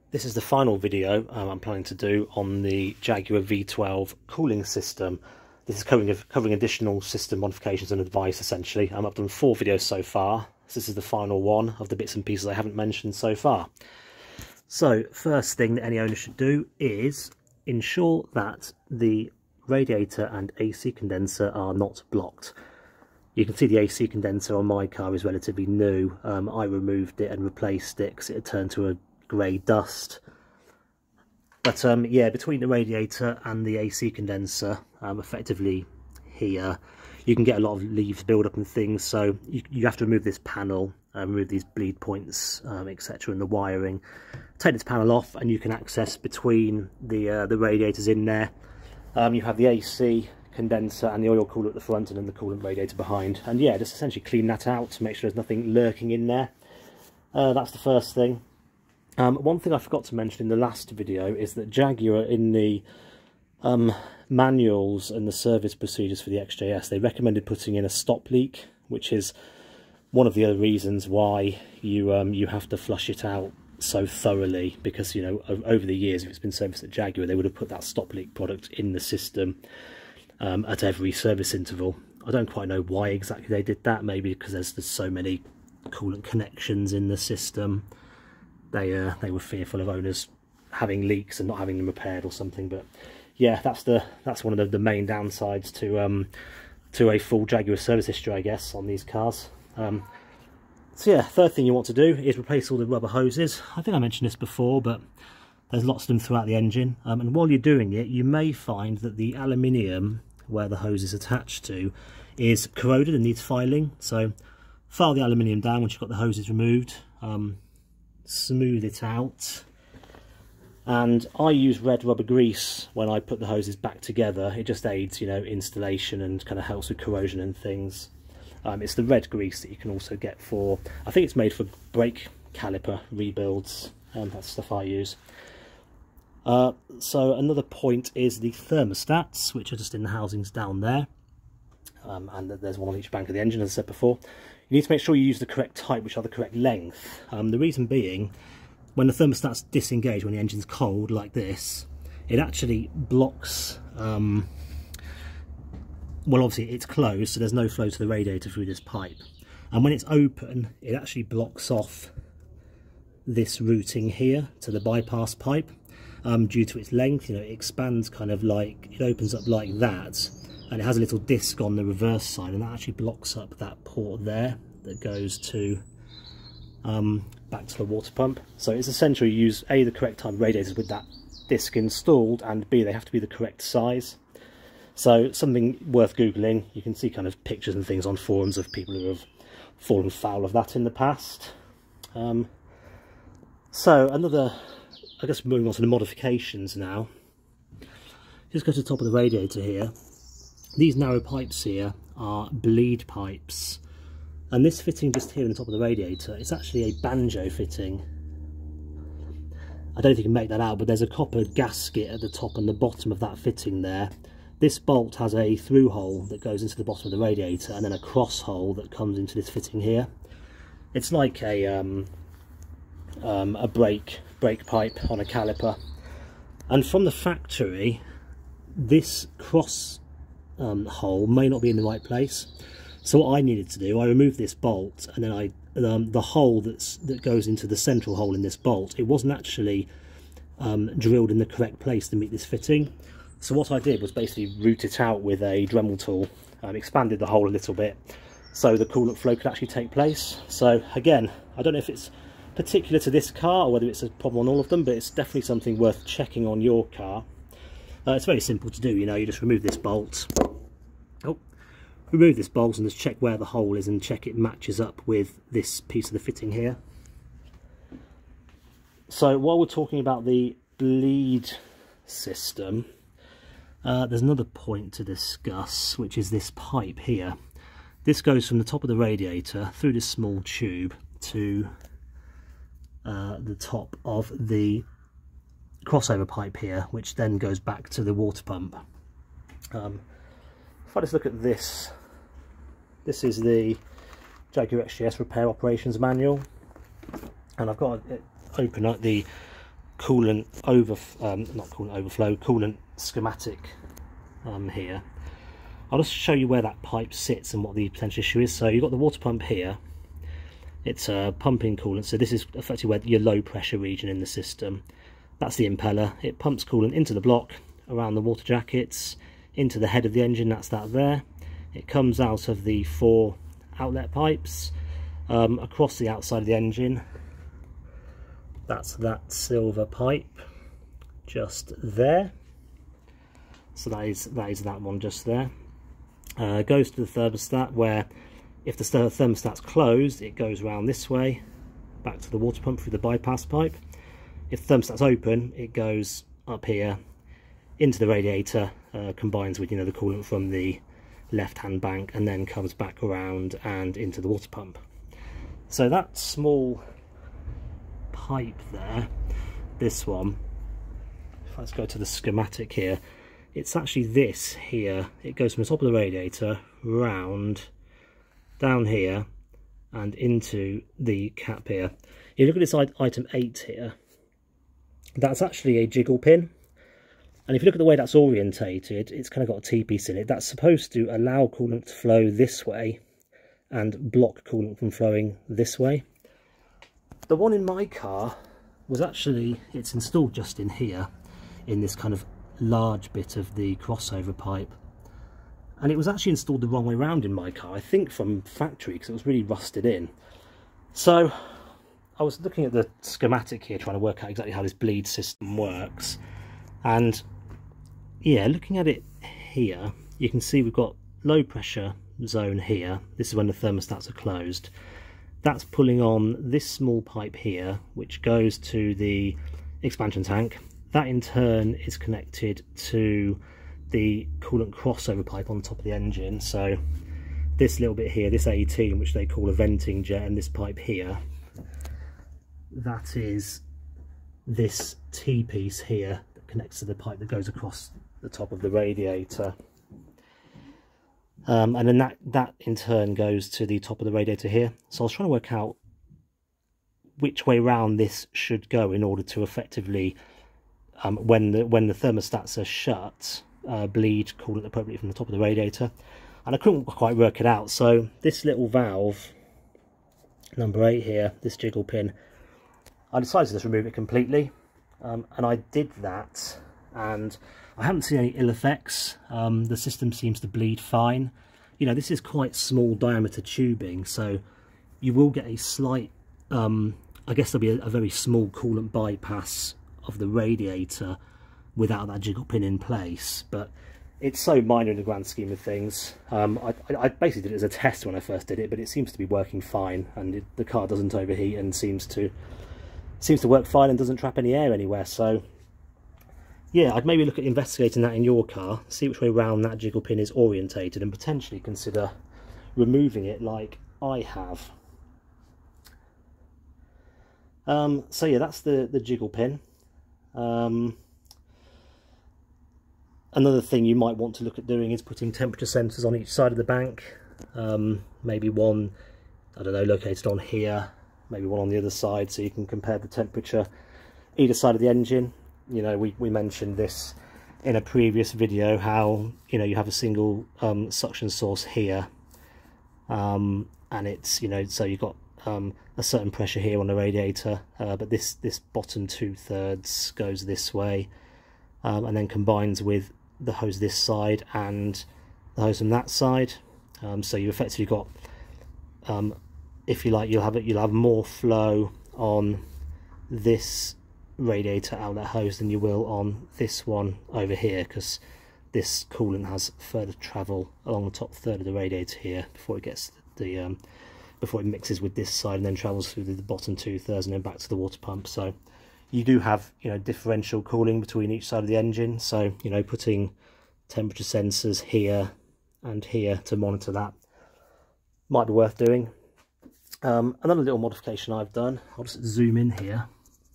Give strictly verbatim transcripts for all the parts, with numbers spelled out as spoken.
This is the final video um, I'm planning to do on the Jaguar V twelve cooling system. This is covering, covering additional system modifications and advice, essentially. Um, I've done four videos so far. So this is the final one of the bits and pieces I haven't mentioned so far. So, first thing that any owner should do is ensure that the radiator and A C condenser are not blocked. You can see the A C condenser on my car is relatively new. Um, I removed it and replaced it because it had turned to a grey dust. But um, yeah, between the radiator and the A C condenser, um, effectively here, you can get a lot of leaves build up and things. So you, you have to remove this panel, uh, remove these bleed points, um, et cetera, and the wiring. Take this panel off, and you can access between the uh, the radiators in there. Um, you have the A C condenser and the oil cooler at the front, and then the coolant radiator behind. And yeah, just essentially clean that out to make sure there's nothing lurking in there. Uh, that's the first thing. Um, one thing I forgot to mention in the last video is that Jaguar, in the um, manuals and the service procedures for the X J S, they recommended putting in a stop leak, which is one of the other reasons why you um, you have to flush it out so thoroughly, because, you know, over the years, if it's been serviced at Jaguar, they would have put that stop leak product in the system um, at every service interval. I don't quite know why exactly they did that. Maybe because there's, there's so many coolant connections in the system. They uh, they were fearful of owners having leaks and not having them repaired or something. But yeah, that's the that's one of the, the main downsides to um to a full Jaguar service history, I guess, on these cars. Um, so yeah, third thing you want to do is replace all the rubber hoses. I think I mentioned this before, but there's lots of them throughout the engine. Um, and while you're doing it, you may find that the aluminium where the hose is attached to is corroded and needs filing. So file the aluminium down once you've got the hoses removed. Um, smooth it out, and I use red rubber grease when I put the hoses back together. It just aids, you know, installation and kind of helps with corrosion and things. Um, it's the red grease that you can also get for, I think it's made for brake caliper rebuilds, and um, that's stuff I use. Uh, so another point is the thermostats, which are just in the housings down there, um, and there's one on each bank of the engine, as I said before. You need to make sure you use the correct type, which are the correct length. Um, the reason being, when the thermostat's disengaged, when the engine's cold like this, it actually blocks, um, well, obviously it's closed, so there's no flow to the radiator through this pipe. And when it's open, it actually blocks off this routing here to the bypass pipe. Um, due to its length, you know, it expands kind of like, it opens up like that. And it has a little disc on the reverse side, and that actually blocks up that port there that goes to um, back to the water pump. So it's essential you use A, the correct type of radiators with that disc installed, and B, they have to be the correct size. So something worth googling. You can see kind of pictures and things on forums of people who have fallen foul of that in the past. Um, so another, I guess moving on to the modifications now. Just go to the top of the radiator here. These narrow pipes here are bleed pipes, and this fitting just here on the top of the radiator, it's actually a banjo fitting. I don't know if you can make that out, but there's a copper gasket at the top and the bottom of that fitting there. This bolt has a through hole that goes into the bottom of the radiator, and then a cross hole that comes into this fitting here. It's like a um, um, a brake brake pipe on a caliper, and from the factory, this cross Um, hole may not be in the right place. So what I needed to do, I removed this bolt, and then I um, the hole that's that goes into the central hole in this bolt, it wasn't actually um, drilled in the correct place to meet this fitting. So what I did was basically root it out with a Dremel tool, and expanded the hole a little bit so the coolant flow could actually take place. So again, I don't know if it's particular to this car or whether it's a problem on all of them, but it's definitely something worth checking on your car. Uh, it's very simple to do, you know, you just remove this bolt, oh, remove this bolt and just check where the hole is and check it matches up with this piece of the fitting here. So while we're talking about the bleed system, uh, there's another point to discuss, which is this pipe here. This goes from the top of the radiator through this small tube to uh, the top of the crossover pipe here, which then goes back to the water pump. Um, if I just look at this, this is the Jaguar X J S Repair Operations Manual, and I've got it open at the coolant over, um, not coolant overflow, coolant schematic um, here. I'll just show you where that pipe sits and what the potential issue is. So you've got the water pump here. It's uh, pumping coolant, so this is effectively where your low pressure region in the system. That's the impeller. It pumps coolant into the block, around the water jackets, into the head of the engine, that's that there. It comes out of the four outlet pipes, um, across the outside of the engine. That's that silver pipe just there. So that is that is that one just there. Uh, goes to the thermostat, where if the thermostat's closed, it goes around this way, back to the water pump through the bypass pipe. If the thermostat's open, it goes up here into the radiator, uh, combines with, you know, the coolant from the left-hand bank, and then comes back around and into the water pump. So that small pipe there, this one, let's go to the schematic here. It's actually this here. It goes from the top of the radiator round down here and into the cap here. You look at this item eight here, that's actually a jiggle pin, and if you look at the way that's orientated, it's kind of got a T-piece in it. That's supposed to allow coolant to flow this way and block coolant from flowing this way. The one in my car was actually, it's installed just in here, in this kind of large bit of the crossover pipe. And it was actually installed the wrong way around in my car, I think from factory, because it was really rusted in. So I was looking at the schematic here, trying to work out exactly how this bleed system works. And yeah, looking at it here, you can see we've got low pressure zone here. This is when the thermostats are closed. That's pulling on this small pipe here, which goes to the expansion tank. That in turn is connected to the coolant crossover pipe on top of the engine. So this little bit here, this eighteen, which they call a venting jet, and this pipe here, that is this T-piece here that connects to the pipe that goes across the top of the radiator. Um, and then that, that in turn goes to the top of the radiator here. So I was trying to work out which way round this should go in order to effectively, um, when the when the thermostats are shut, uh, bleed coolant appropriately from the top of the radiator. And I couldn't quite work it out. So this little valve, number eight here, this jiggle pin, I decided to just remove it completely. Um, and I did that, and I haven't seen any ill effects. Um, the system seems to bleed fine. You know, this is quite small diameter tubing, so you will get a slight, um, I guess there'll be a, a very small coolant bypass of the radiator without that jiggle pin in place, but it's so minor in the grand scheme of things. Um, I, I basically did it as a test when I first did it, but it seems to be working fine, and it, the car doesn't overheat and seems to seems to work fine and doesn't trap any air anywhere. So yeah, I'd maybe look at investigating that in your car, see which way round that jiggle pin is orientated, and potentially consider removing it like I have. Um, so yeah, that's the, the jiggle pin. Um, another thing you might want to look at doing is putting temperature sensors on each side of the bank. Um, maybe one, I don't know, located on here, maybe one on the other side, so you can compare the temperature either side of the engine. You know, we, we mentioned this in a previous video, how, you know, you have a single um, suction source here, um, and it's, you know, so you've got um, a certain pressure here on the radiator, uh, but this, this bottom two-thirds goes this way, um, and then combines with the hose this side and the hose from that side. Um, so you effectively got, um, if you like, you'll have it, you'll have more flow on this radiator outlet hose than you will on this one over here, because this coolant has further travel along the top third of the radiator here before it gets the um, before it mixes with this side and then travels through the bottom two thirds and then back to the water pump. So you do have, you know, differential cooling between each side of the engine. So, you know, putting temperature sensors here and here to monitor that might be worth doing. Um, another little modification I've done, I'll just zoom in here,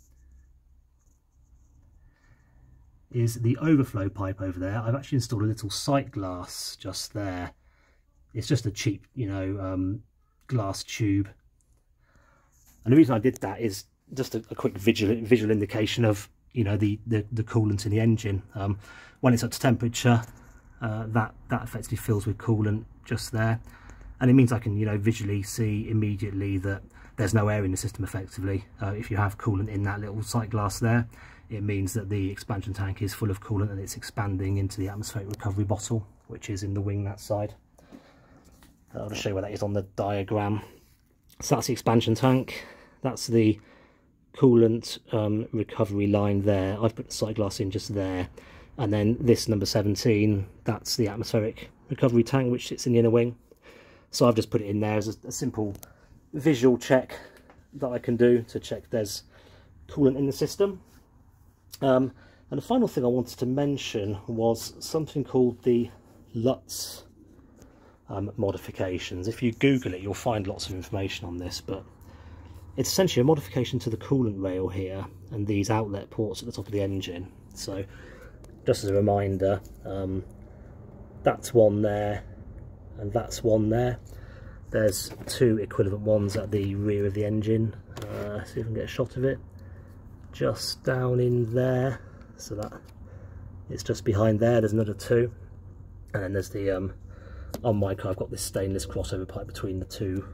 is the overflow pipe over there. I've actually installed a little sight glass just there. It's just a cheap, you know, um, glass tube. And the reason I did that is just a, a quick visual, visual indication of you know, the, the, the coolant in the engine. Um, when it's up to temperature, uh, that, that effectively fills with coolant just there. And it means I can, you know, visually see immediately that there's no air in the system effectively. Uh, if you have coolant in that little sight glass there, it means that the expansion tank is full of coolant and it's expanding into the atmospheric recovery bottle, which is in the wing that side. I'll just show you where that is on the diagram. So that's the expansion tank. That's the coolant um, recovery line there. I've put the sight glass in just there. And then this number seventeen, that's the atmospheric recovery tank, which sits in the inner wing. So I've just put it in there as a, a simple visual check that I can do to check there's coolant in the system. Um, and the final thing I wanted to mention was something called the lutz um, modifications. If you Google it, you'll find lots of information on this, but it's essentially a modification to the coolant rail here and these outlet ports at the top of the engine. So just as a reminder, um, that's one there and that's one there. There's two equivalent ones at the rear of the engine. Uh, see if I can get a shot of it. Just down in there. So that it's just behind there. There's another two. And then there's the, um, on my car I've got this stainless crossover pipe between the two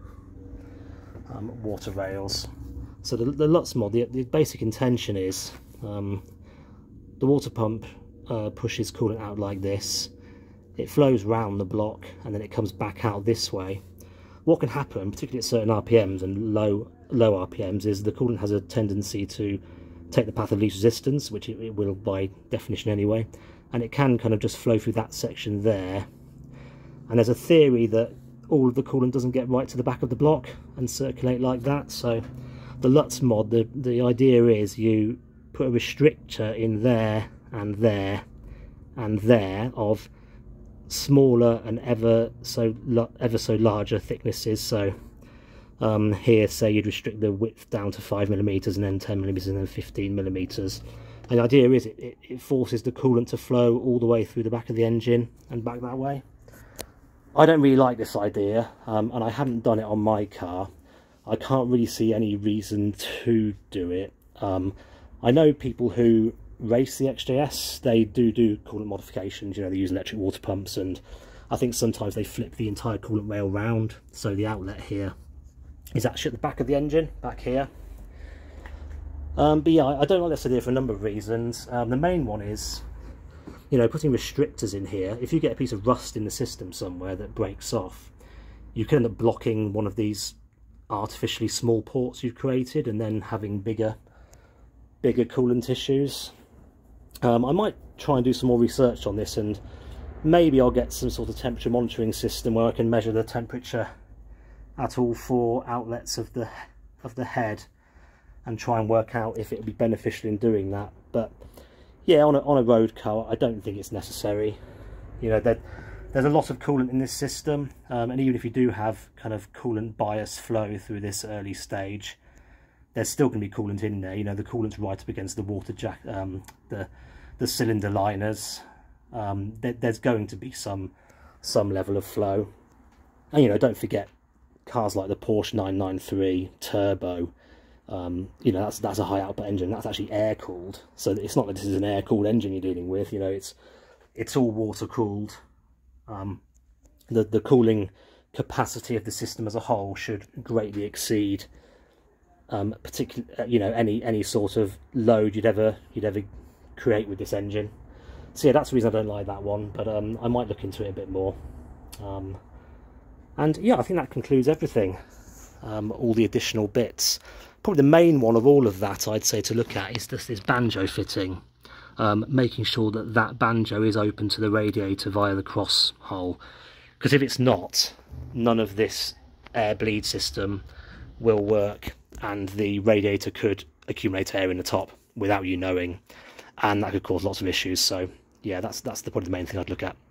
um, water rails. So the, the lutz mod, the, the basic intention is um, the water pump uh, pushes coolant out like this. It flows round the block and then it comes back out this way. What can happen, particularly at certain R P Ms and low low R P Ms, is the coolant has a tendency to take the path of least resistance, which it, it will by definition anyway, and it can kind of just flow through that section there. And there's a theory that all of the coolant doesn't get right to the back of the block and circulate like that. So the lutz mod, the, the idea is you put a restrictor in there and there and there of smaller and ever so ever so larger thicknesses. So um, here, say you'd restrict the width down to five millimeters, and then ten millimeters, and then fifteen millimeters. And the idea is it, it, it forces the coolant to flow all the way through the back of the engine and back that way. I don't really like this idea, um, and I haven't done it on my car. I can't really see any reason to do it. Um, I know people who race the X J S, they do do coolant modifications. You know, they use electric water pumps, and I think sometimes they flip the entire coolant rail round, so the outlet here is actually at the back of the engine, back here. Um, but yeah, I don't like this idea for a number of reasons. Um, the main one is, you know, putting restrictors in here. If you get a piece of rust in the system somewhere that breaks off, you can end up blocking one of these artificially small ports you've created and then having bigger bigger coolant issues. Um, I might try and do some more research on this, and maybe I'll get some sort of temperature monitoring system where I can measure the temperature at all four outlets of the of the head and try and work out if it would be beneficial in doing that. But yeah, on a, on a road car, I don't think it's necessary. You know, there, there's a lot of coolant in this system, um, and even if you do have kind of coolant bias flow through this early stage, there's still going to be coolant in there. You know, the coolant's right up against the water jack, um, the the cylinder liners. Um, there, there's going to be some some level of flow. And you know, don't forget cars like the Porsche nine ninety-three Turbo. Um, you know, that's that's a high output engine. That's actually air cooled. So it's not that this is an air cooled engine you're dealing with. You know, it's it's all water cooled. Um, the the cooling capacity of the system as a whole should greatly exceed um particular you know any any sort of load you'd ever you'd ever create with this engine. So yeah, that's the reason I don't like that one, but um I might look into it a bit more. Um and yeah, I think that concludes everything. Um all the additional bits. Probably the main one of all of that I'd say to look at is just this banjo fitting, um making sure that that banjo is open to the radiator via the cross hole, because if it's not, none of this air bleed system will work, and the radiator could accumulate air in the top without you knowing, and that could cause lots of issues. So yeah, that's that's the, probably the main thing I'd look at.